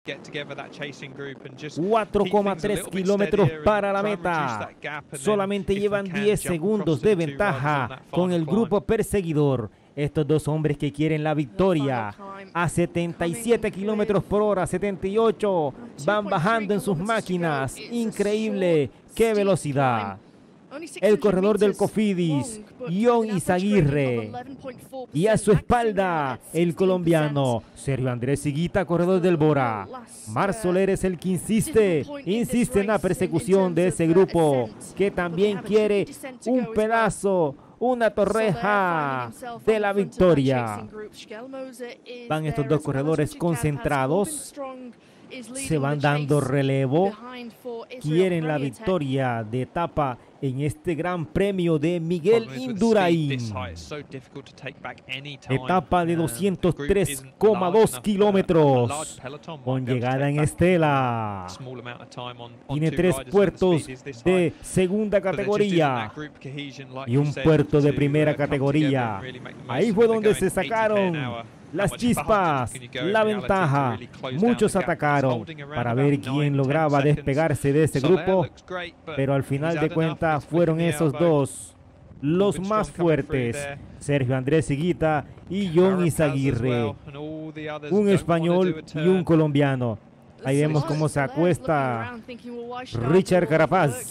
4,3 kilómetros para la meta. Solamente llevan 10 segundos de ventaja con el grupo perseguidor. Estos dos hombres que quieren la victoria a 77 kilómetros por hora, 78, van bajando en sus máquinas. Increíble, qué velocidad. El corredor del Cofidis, John Izaguirre. Y a su espalda, el colombiano Sergio Andrés Higuita, corredor del Bora. Mar Soler es el que insiste en la persecución de ese grupo, que también quiere un pedazo, una torreja de la victoria. Van estos dos corredores concentrados, se van dando relevo, quieren la victoria de etapa en este Gran Premio de Miguel Indurain. Etapa de 203,2 kilómetros con llegada en estela. Tiene 3 puertos de segunda categoría y un puerto de primera categoría. Ahí fue donde se sacaron las chispas, la ventaja. Muchos atacaron para ver quién lograba despegarse de ese grupo, pero al final de cuentas fueron esos dos los más fuertes, Sergio Andrés Higuita y John Izaguirre, un español y un colombiano. Ahí vemos cómo se acuesta Richard Carapaz.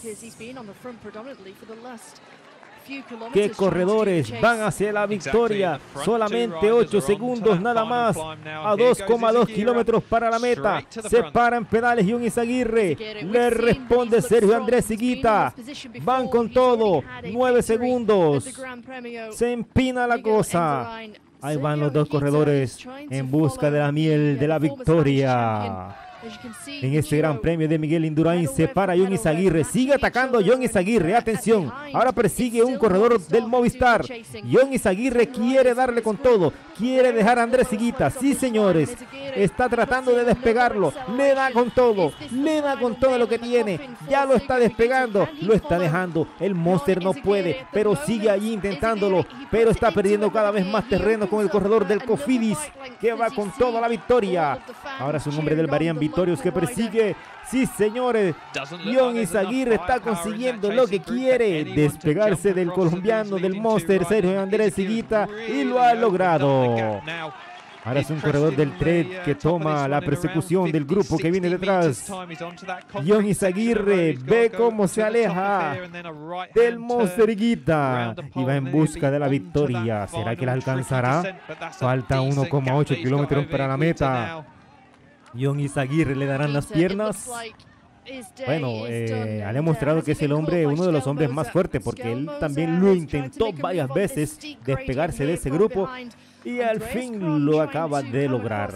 ¿Qué corredores van hacia la victoria? Solamente 8 segundos nada más, a 2,2 kilómetros para la meta. Se paran pedales John Izaguirre, le responde Sergio Andrés Higuita. Van con todo, 9 segundos. Se empina la cosa. Ahí van los dos corredores en busca de la miel de la victoria. En este Gran Premio de Miguel Indurain se para John Izaguirre, sigue atacando John Izaguirre, atención, ahora persigue un corredor del Movistar. John Izaguirre quiere darle con todo, quiere dejar a Andrés Higuita, sí señores, está tratando de despegarlo, le da con todo lo que tiene, ya lo está despegando, lo está dejando, el Monster no puede, pero sigue allí intentándolo, pero está perdiendo cada vez más terreno con el corredor del Cofidis, que va con toda la victoria. Ahora es un hombre del Bahrain Victorious que persigue. Sí, señores, John Izaguirre está consiguiendo lo que quiere, despegarse del colombiano, del Monster Sergio Andrés Higuita, y lo ha logrado. Ahora es un corredor del Trek que toma la persecución del grupo que viene detrás. John Izaguirre ve cómo se aleja del Monster Higuita y va en busca de la victoria. ¿Será que la alcanzará? Falta 1,8 kilómetros para la meta. John Izaguirre le darán las piernas. Bueno, ha demostrado que es el hombre, uno de los hombres más fuertes, porque él también lo intentó varias veces despegarse de ese grupo y al fin lo acaba de lograr.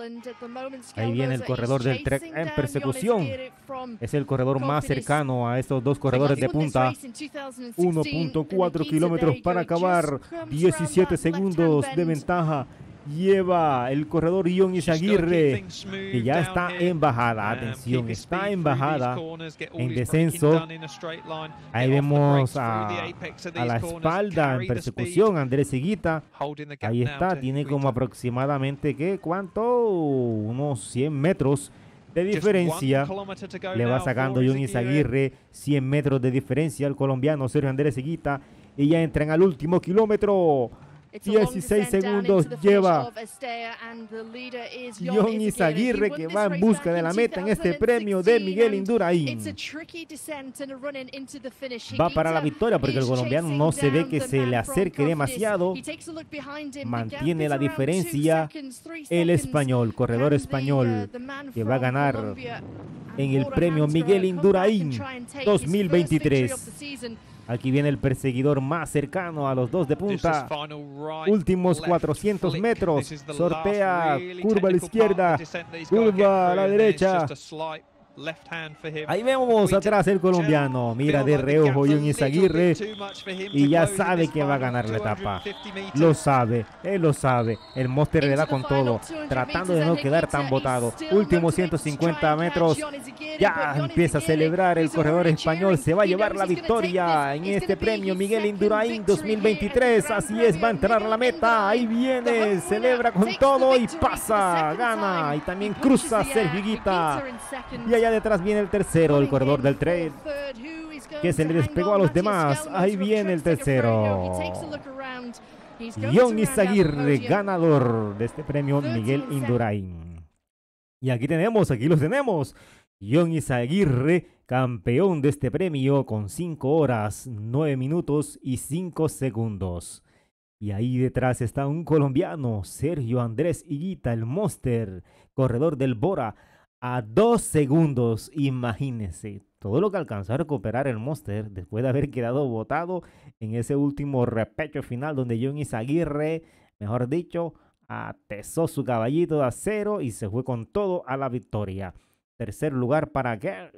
Ahí viene el corredor del Trek en persecución. Es el corredor más cercano a estos dos corredores de punta. 1,4 kilómetros para acabar, 17 segundos de ventaja lleva el corredor John Izaguirre, que ya está en bajada. Atención, está en bajada, en descenso. Ahí vemos a la espalda en persecución Andrés Higuita. Ahí está, tiene como aproximadamente, ¿qué? ¿Cuánto? Unos 100 metros de diferencia. Le va sacando John Izaguirre 100 metros de diferencia al colombiano Sergio Andrés Higuita, y ya entran al último kilómetro. 16 segundos lleva John Izaguirre, que va en busca de la meta en este premio de Miguel Indurain. Va para la victoria porque el colombiano no se ve que se le acerque demasiado. Mantiene la diferencia el español, corredor español, que va a ganar en el premio Miguel Indurain 2023. Aquí viene el perseguidor más cercano a los dos de punta. Últimos 400 metros. Sortea, curva a la izquierda, curva a la derecha. Ahí vemos atrás el colombiano. Mira de reojo John Izaguirre y ya sabe que va a ganar la etapa. Lo sabe, él lo sabe. El Monster le da con todo, tratando de no quedar tan botado. Últimos 150 metros. Ya empieza a celebrar el corredor español. Se va a llevar la victoria en este premio Miguel Indurain 2023. Así es, va a entrar a la meta. Ahí viene, celebra con todo y pasa, gana. Y también cruza Sergio Higuita. Y allá detrás viene el tercero, el corredor del trail, que se le despegó a los demás. Ahí viene el tercero. John Izaguirre, ganador de este premio Miguel Indurain. Y aquí los tenemos. John Izaguirre, campeón de este premio con 5 horas, 9 minutos y 5 segundos. Y ahí detrás está un colombiano, Sergio Andrés Higuita, el Monster, corredor del Bora, a 2 segundos. Imagínense todo lo que alcanzó a recuperar el Monster después de haber quedado botado en ese último repecho final donde John Izaguirre, mejor dicho, atesó su caballito de acero y se fue con todo a la victoria. Tercer lugar para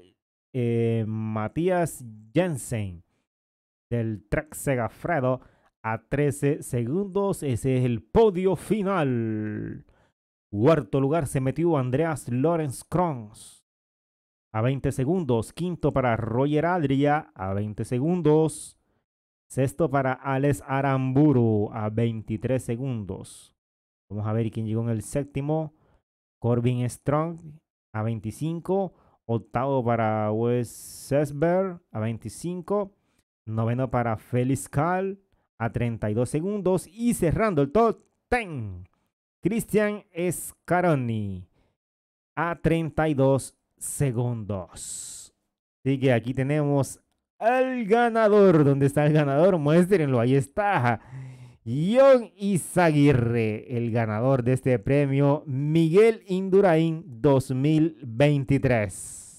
Matías Jensen del Trek Segafredo a 13 segundos. Ese es el podio final. Cuarto lugar se metió Andreas Lorenz Krons a 20 segundos. Quinto para Roger Adria a 20 segundos. Sexto para Alex Aramburu a 23 segundos. Vamos a ver quién llegó en el séptimo. Corbin Strong a 25. Octavo para Wes Sesberg a 25. Noveno para Félix Kahl a 32 segundos. Y cerrando el top 10, Cristian Scaroni a 32 segundos. Así que aquí tenemos al ganador. ¿Dónde está el ganador? Muéstrenlo, ahí está. John Izaguirre, el ganador de este premio Miguel Indurain 2023.